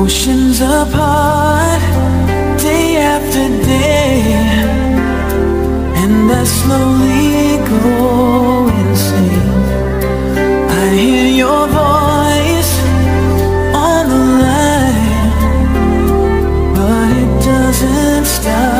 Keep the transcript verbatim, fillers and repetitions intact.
Oceans apart, day after day, and I slowly go insane. I hear your voice on the line, but it doesn't stop.